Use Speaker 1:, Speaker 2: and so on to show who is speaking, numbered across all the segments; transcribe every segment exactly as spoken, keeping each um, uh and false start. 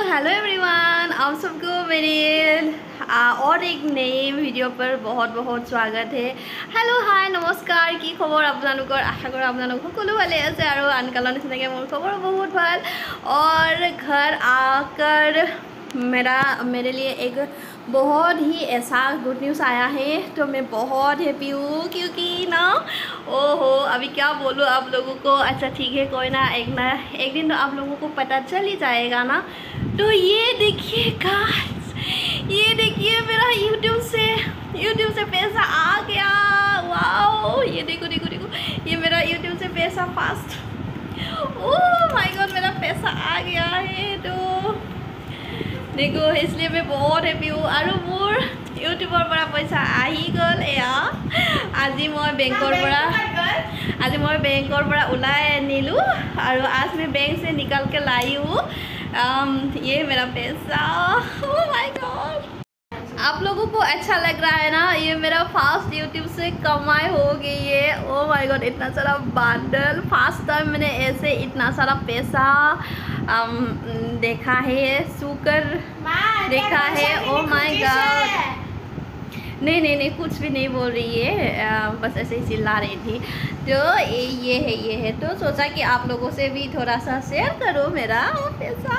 Speaker 1: Hello everyone, आप सबको मेरे और एक नए वीडियो पर बहुत बहुत स्वागत है। हेलो हाय नमस्कार, की खबर आपलोकर? आशा करो आपलोक सकलो भाले आछे और आनकाলৰ निचिनाके मोर खबर बहुत ভাল। और घर आकर मेरा मेरे लिए एक बहुत ही ऐसा गुड न्यूज़ आया है, तो मैं बहुत हैप्पी हूँ क्योंकि ना ओहो अभी क्या बोलूँ आप लोगों को। अच्छा ठीक है, कोई ना, एक ना एक दिन तो आप लोगों को पता चल ही जाएगा ना। तो ये देखिए गाइस, ये देखिए मेरा यूट्यूब से यूट्यूब से पैसा आ गया। वाओ, ये देखो देखो देखो, ये मेरा यूट्यूब से पैसा फास्ट। ओह माय गॉड, मेरा पैसा आ गया है। तो देखो, इसलिए मैं बहुत हैप्पी हूँ। और मोर यूट्यूबर पर पैसा आही गल। एया आज मैं बैंकर पर आज मैं बैंकर पर उलाई आनिलू और आज मैं बैंक से निकाल के लाई हूँ। ये मेरा पैसा। ओह माय गॉड, आप लोगों को अच्छा लग रहा है ना? ये मेरा फास्ट यूट्यूब से कमाई हो गई है। ओह माय गॉड, इतना सारा बंडल, फर्स्ट टाइम मैंने ऐसे इतना सारा पैसा आम, देखा है, सुकर देखा है। ओह माय गॉड, नहीं नहीं नहीं, कुछ भी नहीं बोल रही है, आ, बस ऐसे ही चिल्ला रही थी। तो ये ये है ये है तो सोचा कि आप लोगों से भी थोड़ा सा शेयर करो मेरा पैसा।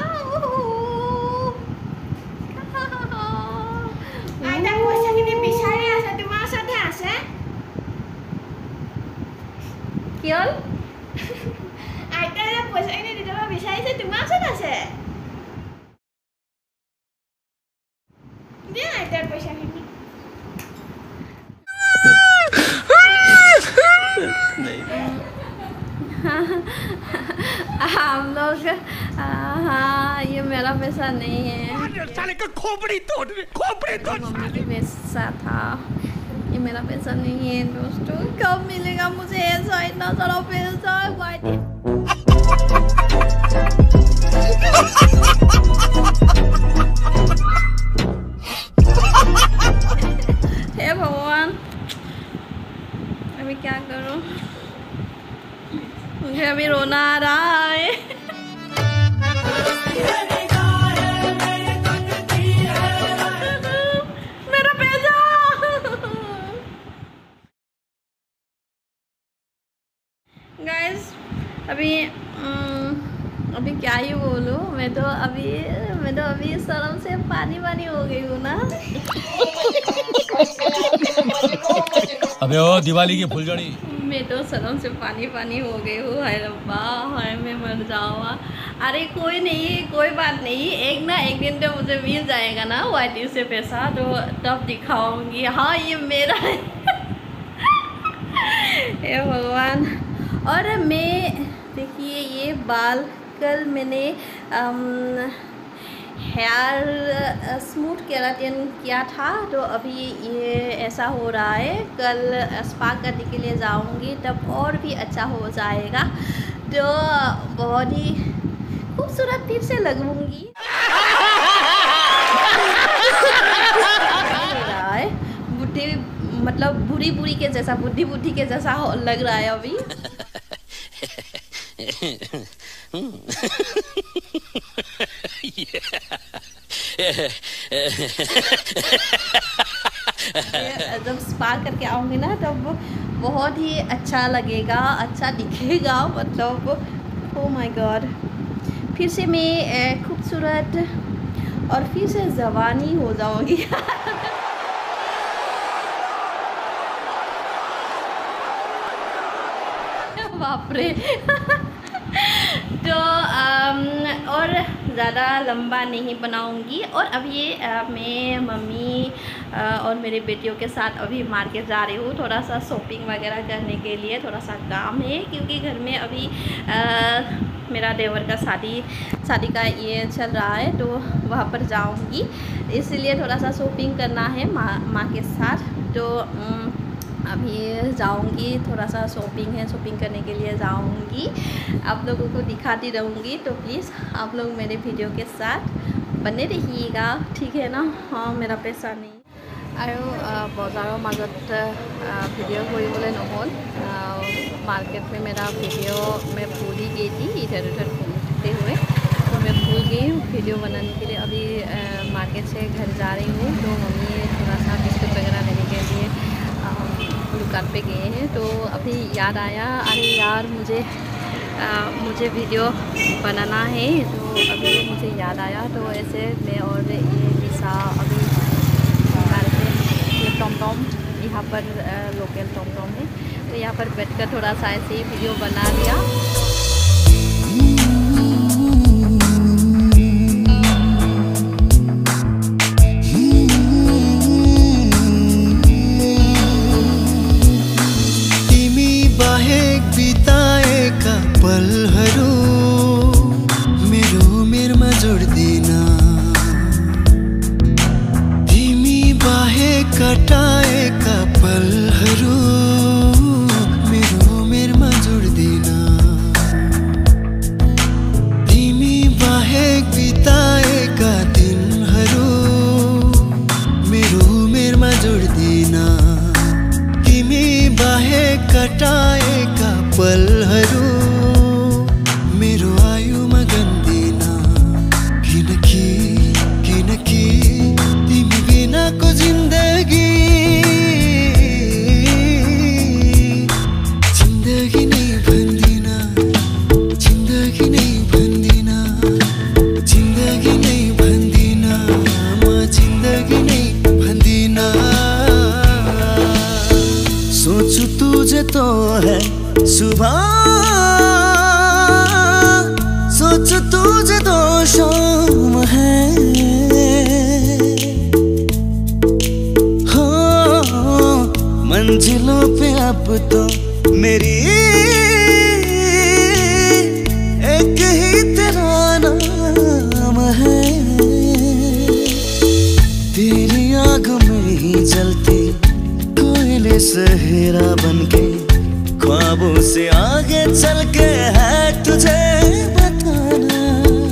Speaker 1: क्या
Speaker 2: আইতাৰে পইচা এনে দি দিব বিচাৰিছে, তোমাৰ ওচৰত আছে? দিয়া আইতাৰ পইচাখিনি।
Speaker 1: हम लोग हाँ, ये मेरा पैसा नहीं है,
Speaker 3: साले का खोपड़ी तोड़ खोपड़ी तोड़
Speaker 1: मम्मी पैसा था, ये मेरा पैसा नहीं है दोस्तों। कब मिलेगा मुझे ऐसा इतना सारा पैसा? हे भगवान, अभी क्या करूं? मुझे अभी रोना आ रहा है। मेरा पैसा। गाइस अभी अभी क्या ही बोलूँ, मैं तो अभी मैं तो अभी शर्म से पानी पानी हो गई हूँ ना।
Speaker 3: अबे ओ दिवाली की फुलझड़ी,
Speaker 1: मैं तो शर्म से पानी पानी हो गई हूँ। हाय रब्बा, हाय मैं मर जाऊँगा। अरे कोई नहीं, कोई बात नहीं, एक ना एक दिन तो मुझे मिल जाएगा ना वाईटी से पैसा, तो तब दिखाऊंगी हाँ ये मेरा है। हे भगवान। और मैं देखिए ये बाल कल मैंने हेयर स्मूथ केराटिन किया था, तो अभी ये ऐसा हो रहा है। कल स्पा करने के लिए जाऊंगी तब और भी अच्छा हो जाएगा, तो बहुत ही खूबसूरत फिर से लगूंगी। बुढ़ी मतलब बुरी बुरी के जैसा, बुद्धि बुद्धि के जैसा लग रहा है अभी। जब स्पा करके आऊँगी ना तब बहुत ही अच्छा लगेगा, अच्छा दिखेगा, मतलब ओ माय गॉड, फिर से मैं खूबसूरत और फिर से जवानी हो जाऊँगी। बाप रे। तो आम, और ज़्यादा लंबा नहीं बनाऊंगी। और अब ये आ, मैं मम्मी आ, और मेरे बेटियों के साथ अभी मार्केट जा रही हूँ, थोड़ा सा शॉपिंग वगैरह करने के लिए। थोड़ा सा काम है क्योंकि घर में अभी आ, मेरा देवर का शादी शादी का ये चल रहा है, तो वहाँ पर जाऊँगी, इसलिए थोड़ा सा शॉपिंग करना है माँ माँ के साथ। तो उम, अभी जाऊंगी, थोड़ा सा शॉपिंग है, शॉपिंग करने के लिए जाऊंगी, आप लोगों को दिखाती रहूंगी। तो प्लीज़ आप लोग मेरे वीडियो के साथ बने रहिएगा, ठीक है ना? हाँ, मेरा पैसा नहीं। और बजारों मजत भिडिओ কৰিবলৈ নহ'ল, मार्केट में मेरा वीडियो मैं भूल ही गई थी, इधर उधर घूमते हुए, तो मैं भूल गई वीडियो वीडियो बनाने के लिए अभी मार्केट से घर जा रही हूँ। तो मम्मी थोड़ा सा बिस्कुट वगैरह लेने के लिए दुकान पे गए हैं। तो अभी याद आया, अरे यार मुझे आ, मुझे वीडियो बनाना है। तो अभी मुझे याद आया, तो ऐसे मैं और ये दिशा अभी ये टॉम यहाँ पर लोकल टॉम है, तो यहाँ पर बैठकर थोड़ा सा ऐसे ही वीडियो बना लिया।
Speaker 4: मेरो मेरमा जोड्दिना तिमी बाहेक कटाएका पलहरू, मेरो मेरमा जोड्दिना तिमी बाहेक बिताएका दिनहरू, मेरो मेरमा जोड्दिना तिमी बाहेक कटाएका पलहरू, मेरो आयुमा गन्दिना किनकि किनकि तिमी बिनाको जिन्दगी जिन्दगी नै भन्दिना जिन्दगी नै भन्दिना जिन्दगी नै भन्दिना म जिन्दगी नै भन्दिना। सोचु तुझे तो है सुबह, सोच तुझे तो शाम है, हो मंजिलों पे अब तो मेरी एक ही तेरा नाम है। तेरी आग में ही जलती कोयले सहेरा बनके, ख्वाबों से आगे चल के है तुझे बताना।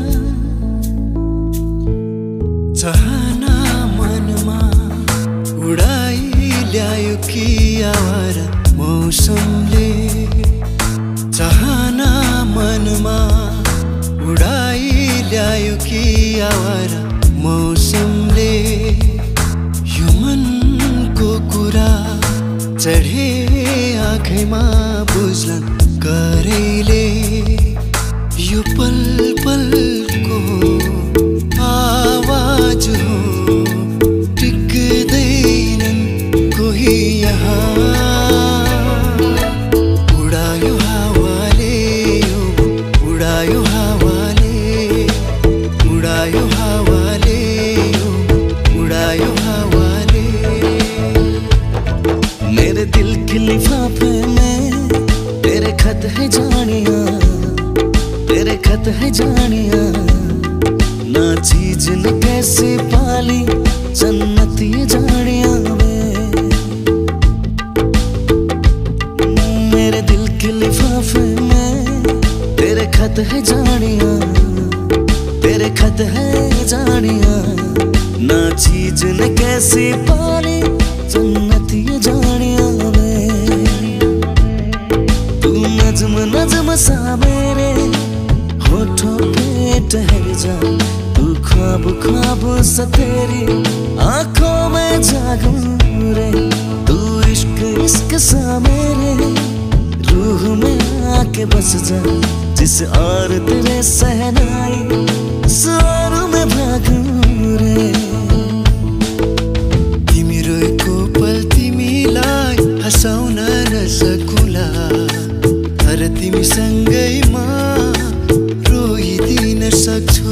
Speaker 4: चाहना मनमा उडाई ल्यायो कि आवारा मौसमले, चाहना मनमा उडाई ल्यायो कि आवारा मौसमले, यो मनको कुरा चढे आँखैमा बुझ्ला करैले, यो पल पलको आवाज हो टिक्दैनन् कोही यहाँ। उडायो हावाले उडायो हावाले उडायो हावाले उडायो हावाले, मेरे दिल के लिफाफे में तेरे खत है जानिया, तेरे खत है जानिया, ना चीज न कैसे पाली जन्नत ये जानिया में। मेरे दिल के लिफाफे में तेरे खत है जानिया, तेरे खत है जानिया, ना चीज न कैसे पाली जन्नत ये जानिया में। तू नज्म नज्म सा मेरे होठों पे ठहर जा, तू ख्वाब ख्वाब सा तेरी आंखों में जागूं रे, तू इश्क इश्क सा मेरे रूह में आके बस जा, जिस और तेरे सहनाई सार में भागूं रे। तिमी रोएको पल तिमीलाई हँसाउन नसकुला, तर तिमी सँगैमा रोइदिन सक्छु।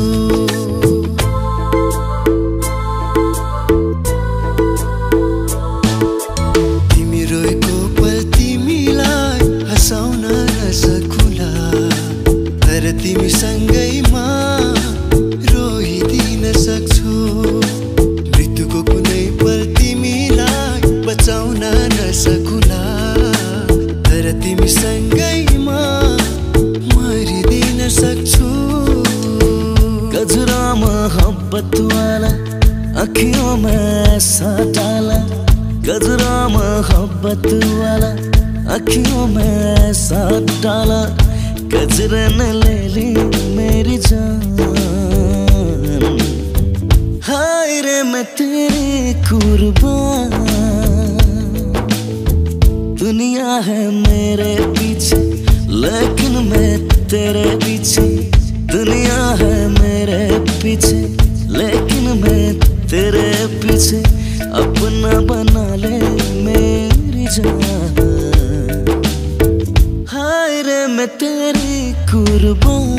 Speaker 4: तिमी रोएको पल तिमीलाई हँसाउन नसकुला, तर तिमी सँगैमा रोइदिन सक्छु। मृत्युको कुनै पल तिमीलाई बचाउन नसकुला, तर तिमी सँगैमा मरिदिन सक्छु। गजरा मोहब्बत वाला अखियों में ऐसा डाला, गजरा मोहब्बत वाला अखियों में ऐसा डाला, गजरा न ले ली मेरी जान मैं तेरे कुर्बान, दुनिया है मेरे पीछे लेकिन मैं तेरे पीछे, दुनिया है मेरे पीछे लेकिन मैं तेरे पीछे, अपना बना ले मेरी जान, हाय रे मैं तेरी कुर्बान।